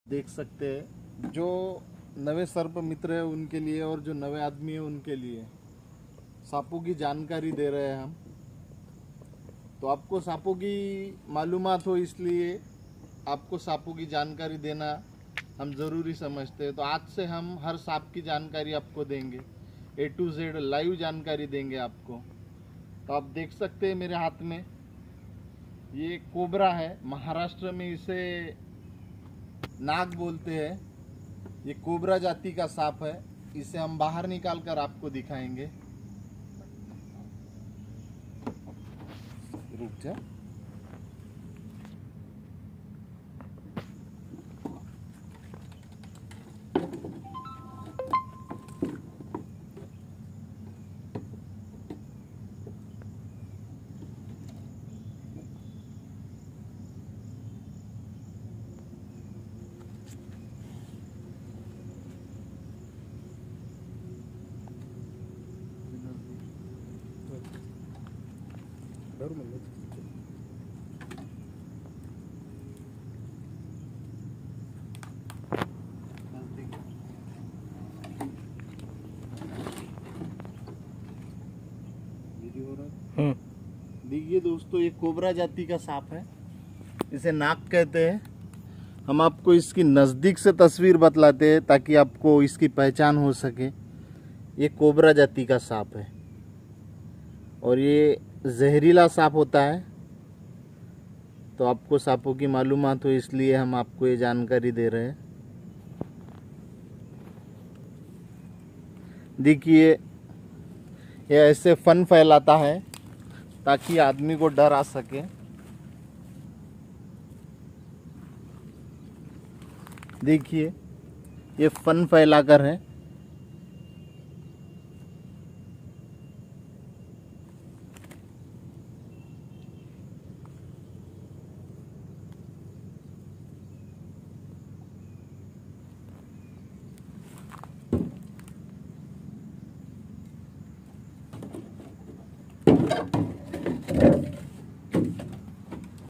देख सकते हैं जो नवे सर्प मित्र है उनके लिए और जो नवे आदमी है उनके लिए सांपों की जानकारी दे रहे हैं हम। तो आपको सांपों की मालूमात हो, इसलिए आपको सांपों की जानकारी देना हम ज़रूरी समझते हैं। तो आज से हम हर सांप की जानकारी आपको देंगे, A to Z लाइव जानकारी देंगे आपको। तो आप देख सकते हैं मेरे हाथ में ये कोबरा है, महाराष्ट्र में इसे नाग बोलते हैं। ये कोबरा जाति का सांप है। इसे हम बाहर निकाल कर आपको दिखाएंगे। रुक जा। देखिए दोस्तों, ये कोबरा जाति का सांप है, इसे नाग कहते हैं। हम आपको इसकी नज़दीक से तस्वीर बतलाते हैं ताकि आपको इसकी पहचान हो सके। ये कोबरा जाति का सांप है और ये जहरीला सांप होता है। तो आपको सांपों की मालूमात हो, इसलिए हम आपको ये जानकारी दे रहे हैं। देखिए, ये ऐसे फन फैलाता है ताकि आदमी को डर आ सके। देखिए, ये फन फैलाकर है